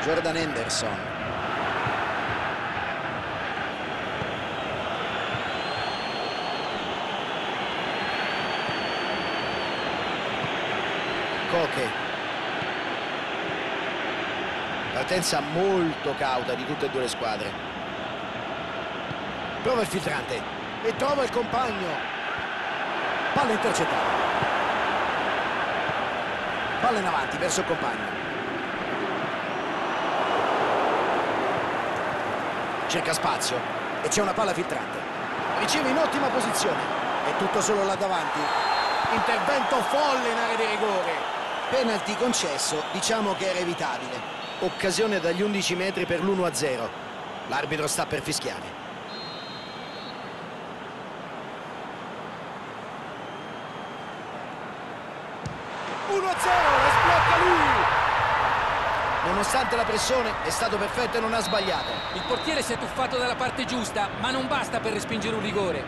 Jordan Henderson. Koke. Partenza molto cauta di tutte e due le squadre. Prova il filtrante e trova il compagno. Palla intercettata. Palla in avanti verso il compagno. Cerca spazio e c'è una palla filtrante. Riceve in ottima posizione. È tutto solo là davanti. Intervento folle in area di rigore. Penalty concesso, diciamo che era evitabile. Occasione dagli 11 metri per l'1-0. L'arbitro sta per fischiare. La sblocca lui. Nonostante la pressione è stato perfetto e non ha sbagliato. Il portiere si è tuffato dalla parte giusta, ma non basta per respingere un rigore.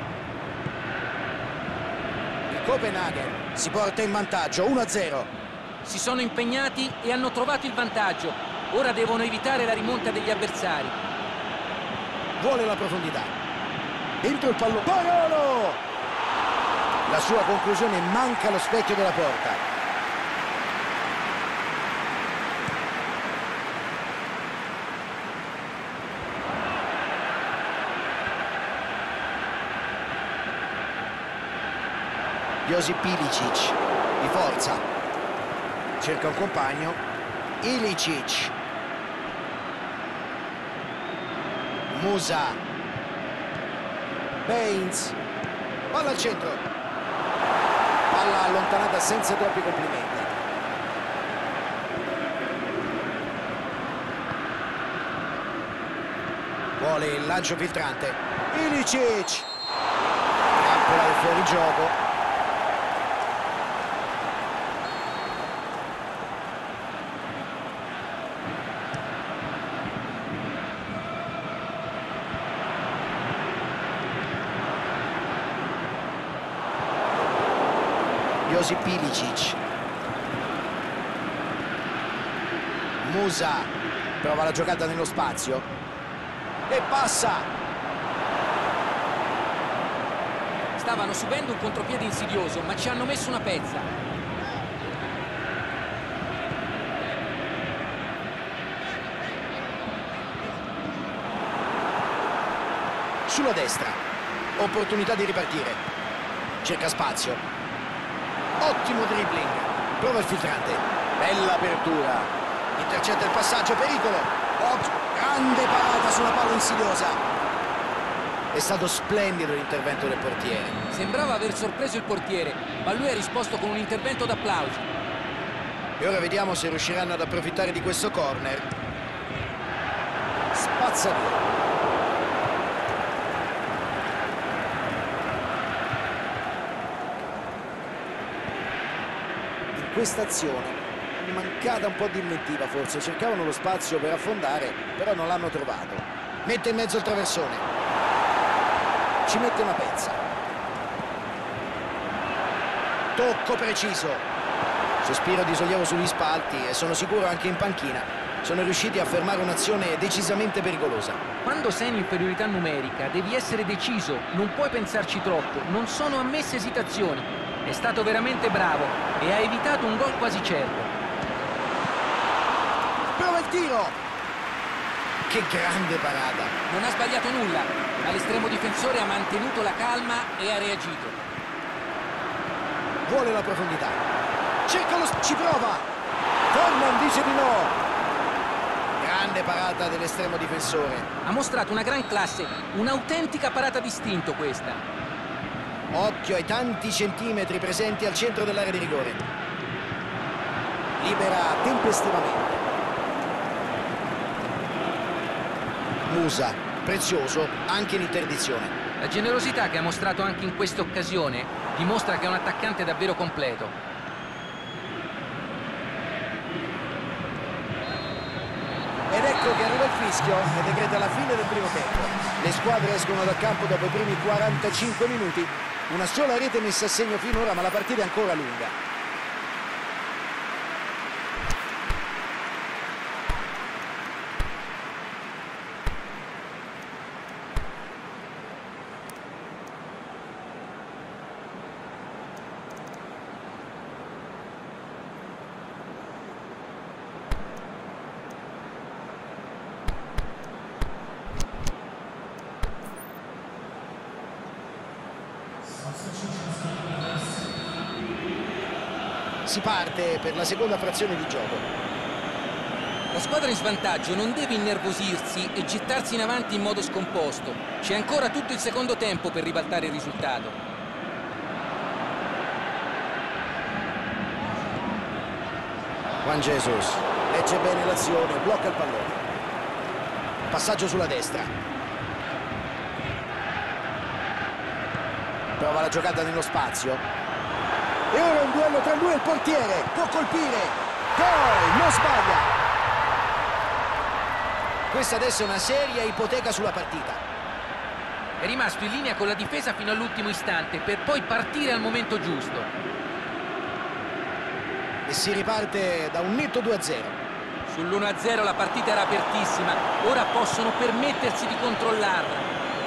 Il Copenaghen si porta in vantaggio 1-0. Si sono impegnati e hanno trovato il vantaggio. Ora devono evitare la rimonta degli avversari. Vuole la profondità. Dentro il pallone. Barolo! La sua conclusione manca allo specchio della porta. Josip Ilicic di forza, cerca un compagno. Ilicic, Musa, Baines, palla al centro, palla allontanata senza troppi complimenti. Vuole il lancio filtrante. Ilicic, trappola del fuorigioco. Josip Ilicic. Musa prova la giocata nello spazio e passa. Stavano subendo un contropiede insidioso, ma ci hanno messo una pezza. Sulla destra, opportunità di ripartire, cerca spazio. Ottimo dribbling, prova il filtrante, bella apertura, intercetta il passaggio, pericolo. Grande parata sulla palla insidiosa. È stato splendido l'intervento del portiere. Sembrava aver sorpreso il portiere, ma lui ha risposto con un intervento d'applausi. E ora vediamo se riusciranno ad approfittare di questo corner. Spazza via. Questa azione è mancata un po' di inventiva, forse cercavano lo spazio per affondare, però non l'hanno trovato. Mette in mezzo il traversone, ci mette una pezza, tocco preciso, sospiro di sollievo sugli spalti e sono sicuro anche in panchina sono riusciti a fermare un'azione decisamente pericolosa. Quando sei in inferiorità numerica devi essere deciso, non puoi pensarci troppo, non sono ammesse esitazioni. È stato veramente bravo e ha evitato un gol quasi certo. Prova il tiro! Che grande parata! Non ha sbagliato nulla, ma l'estremo difensore ha mantenuto la calma e ha reagito. Vuole la profondità. Cerca ci prova! Forman dice di no! Grande parata dell'estremo difensore. Ha mostrato una gran classe, un'autentica parata d'istinto questa. Occhio ai tanti centimetri presenti al centro dell'area di rigore. Libera tempestivamente. Musa, prezioso anche in interdizione. La generosità che ha mostrato anche in questa occasione dimostra che è un attaccante davvero completo. Ed ecco che arriva il fischio e decreta la fine del primo tempo. Le squadre escono dal campo dopo i primi 45 minuti. Una sola rete messa a segno finora, ma la partita è ancora lunga. si parte per la seconda frazione di gioco. La squadra in svantaggio non deve innervosirsi e gettarsi in avanti in modo scomposto. C'è ancora tutto il secondo tempo per ribaltare il risultato. Juan Jesus legge bene l'azione, blocca il pallone. Passaggio sulla destra. Prova la giocata nello spazio. E ora un duello tra lui e il portiere. Può colpire. Gol! Non sbaglia. Questa adesso è una seria ipoteca sulla partita. È rimasto in linea con la difesa fino all'ultimo istante per poi partire al momento giusto. E si riparte da un netto 2-0. Sull'1-0 la partita era apertissima, ora possono permettersi di controllarla.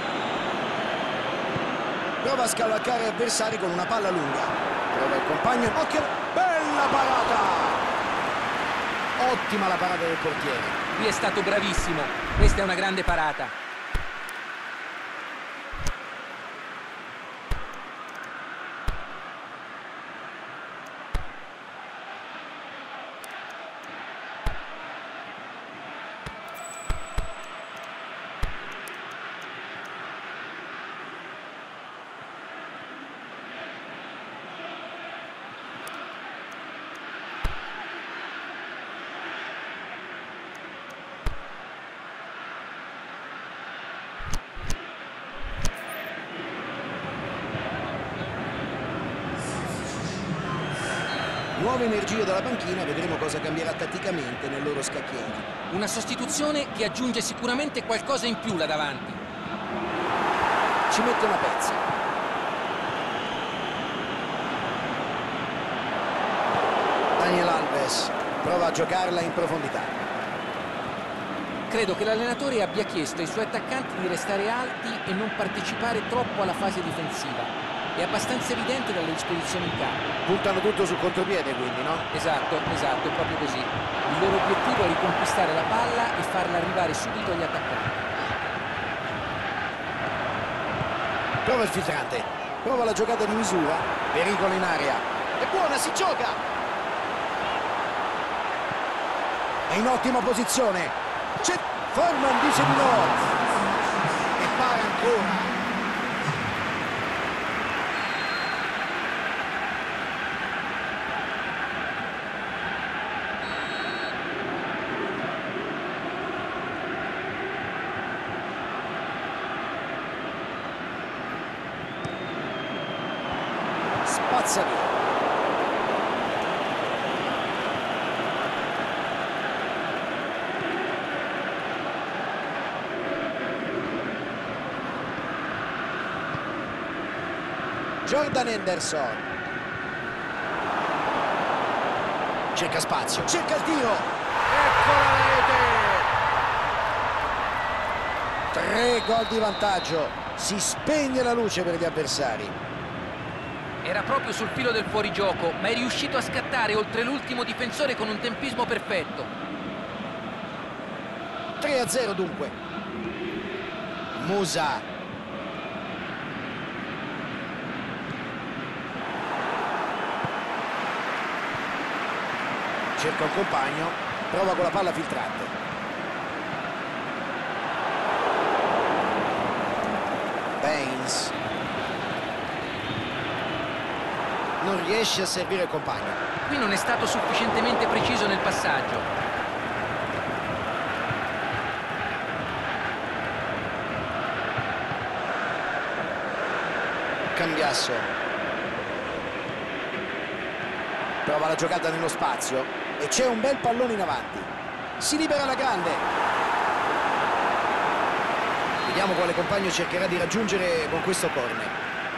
Prova a scavalcare avversari con una palla lunga. Prova il compagno. Occhio! Bella parata! Ottima la parata del portiere. Qui è stato bravissimo, questa è una grande parata. Nuove energie dalla panchina, vedremo cosa cambierà tatticamente nel loro scacchiere. Una sostituzione che aggiunge sicuramente qualcosa in più là davanti. Ci mette una pezza. Daniel Alves prova a giocarla in profondità. Credo che l'allenatore abbia chiesto ai suoi attaccanti di restare alti e non partecipare troppo alla fase difensiva. È abbastanza evidente dalle disposizioni in campo. Puntano tutto sul contropiede, quindi, no? Esatto, è proprio così. Il loro obiettivo è riconquistare la palla e farla arrivare subito agli attaccanti. Prova il filtrante. Prova la giocata di misura. Pericolo in area. È buona, si gioca! È in ottima posizione. Forman dice di no. E para ancora. Spazza via. Jordan Henderson cerca spazio, cerca il tiro, ecco la rete. 3 gol di vantaggio, si spegne la luce per gli avversari. Era proprio sul filo del fuorigioco, ma è riuscito a scattare oltre l'ultimo difensore con un tempismo perfetto. 3-0 dunque. Musa. Cerca un compagno, prova con la palla filtrante. Baines. Non riesce a servire il compagno. Qui non è stato sufficientemente preciso nel passaggio. Cambiasso. Prova la giocata nello spazio e c'è un bel pallone in avanti. Si libera la grande. Vediamo quale compagno cercherà di raggiungere con questo corner.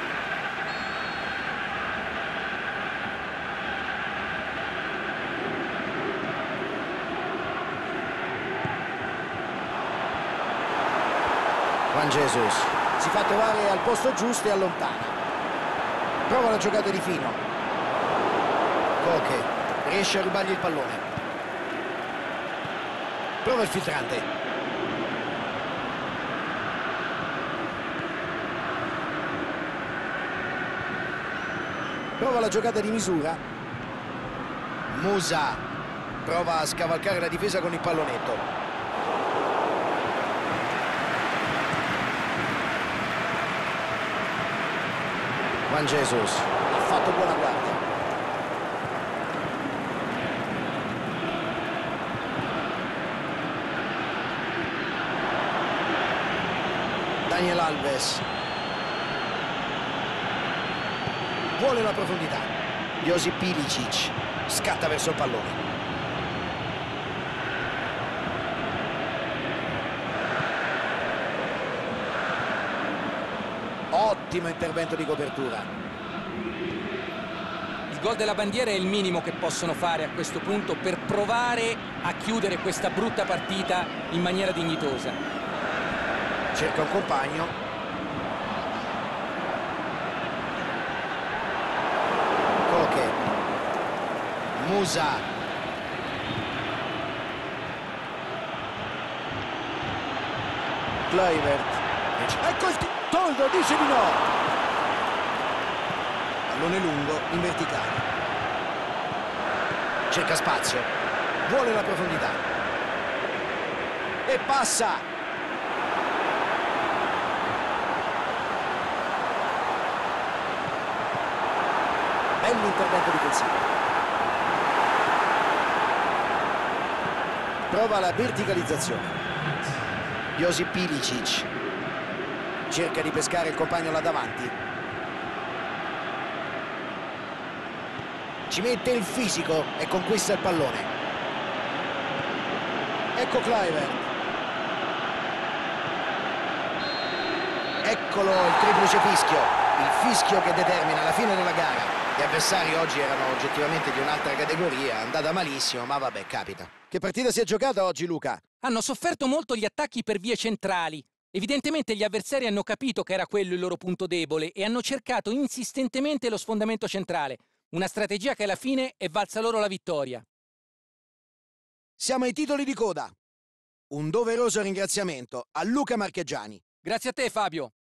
Juan Jesus si fa trovare al posto giusto e allontana. Prova la giocata di fino. Koke riesce a rubargli il pallone. Prova il filtrante. Prova la giocata di misura. Musa prova a scavalcare la difesa con il pallonetto. Juan Jesus ha fatto buona guardia. Daniel Alves vuole la profondità. Josip Ilicic scatta verso il pallone. Ottimo intervento di copertura. Il gol della bandiera è il minimo che possono fare a questo punto per provare a chiudere questa brutta partita in maniera dignitosa. Cerca un compagno. Koke. Musa. Kluivert. Ecco il Toldo dice di no. Pallone lungo in verticale. Cerca spazio. Vuole la profondità. E passa. Bell'intervento difensivo. Prova la verticalizzazione. Josip Ilicic cerca di pescare il compagno là davanti. Ci mette il fisico e conquista il pallone. Ecco Kluivert. Eccolo il triplice fischio. Il fischio che determina la fine della gara. Gli avversari oggi erano oggettivamente di un'altra categoria, è andata malissimo, ma vabbè, capita. Che partita si è giocata oggi, Luca? Hanno sofferto molto gli attacchi per vie centrali. Evidentemente gli avversari hanno capito che era quello il loro punto debole e hanno cercato insistentemente lo sfondamento centrale. Una strategia che alla fine è valsa loro la vittoria. Siamo ai titoli di coda. Un doveroso ringraziamento a Luca Marchegiani. Grazie a te, Fabio.